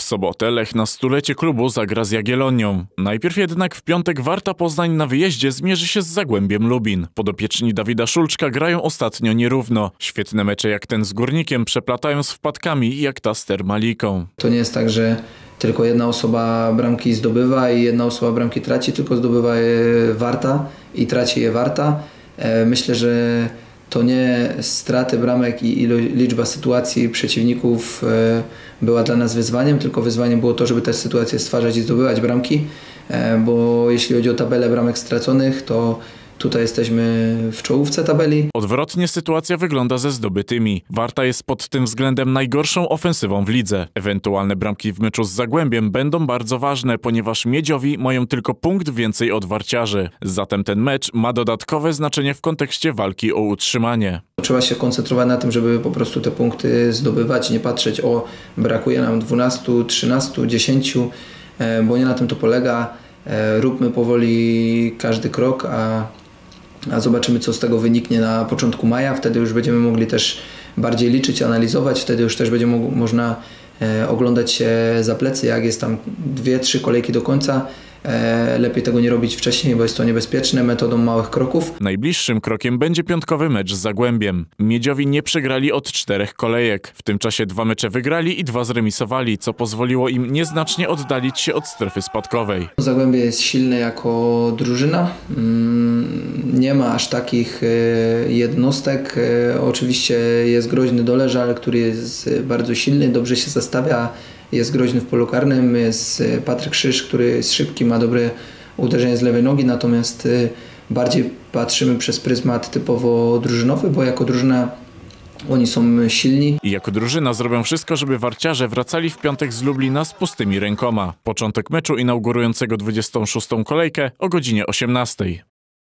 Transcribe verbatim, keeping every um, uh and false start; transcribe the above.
sobotę Lech na stulecie klubu zagra z Jagiellonią. Najpierw jednak w piątek Warta Poznań na wyjeździe zmierzy się z Zagłębiem Lubin. Podopieczni Dawida Szulczka grają ostatnio nierówno. Świetne mecze jak ten z Górnikiem przeplatają z wpadkami jak ta z Termaliką. To nie jest tak, że tylko jedna osoba bramki zdobywa i jedna osoba bramki traci, tylko zdobywa je Warta i traci je Warta. Myślę, że to nie straty bramek i liczba sytuacji przeciwników była dla nas wyzwaniem, tylko wyzwaniem było to, żeby te sytuacje stwarzać i zdobywać bramki, bo jeśli chodzi o tabelę bramek straconych, to tutaj jesteśmy w czołówce tabeli. Odwrotnie sytuacja wygląda ze zdobytymi. Warta jest pod tym względem najgorszą ofensywą w lidze. Ewentualne bramki w meczu z Zagłębiem będą bardzo ważne, ponieważ Miedziowi mają tylko punkt więcej od warciarzy. Zatem ten mecz ma dodatkowe znaczenie w kontekście walki o utrzymanie. Trzeba się koncentrować na tym, żeby po prostu te punkty zdobywać, nie patrzeć, o brakuje nam dwunastu, trzynastu, dziesięciu, bo nie na tym to polega. Róbmy powoli każdy krok, a A zobaczymy, co z tego wyniknie na początku maja. Wtedy już będziemy mogli też bardziej liczyć, analizować. Wtedy już też będzie mo można e, oglądać się za plecy, jak jest tam dwie, trzy kolejki do końca. E, lepiej tego nie robić wcześniej, bo jest to niebezpieczne, metodą małych kroków. Najbliższym krokiem będzie piątkowy mecz z Zagłębiem. Miedziowi nie przegrali od czterech kolejek. W tym czasie dwa mecze wygrali i dwa zremisowali, co pozwoliło im nieznacznie oddalić się od strefy spadkowej. Zagłębie jest silne jako drużyna. Nie ma aż takich jednostek. Oczywiście jest groźny Doleżal, który jest bardzo silny, dobrze się zastawia. Jest groźny w polu karnym, jest Patryk Krzyż, który jest szybki, ma dobre uderzenie z lewej nogi, natomiast bardziej patrzymy przez pryzmat typowo drużynowy, bo jako drużyna oni są silni. I jako drużyna zrobią wszystko, żeby warciarze wracali w piątek z Lublina z pustymi rękoma. Początek meczu inaugurującego dwudziestą szóstą kolejkę o godzinie osiemnastej.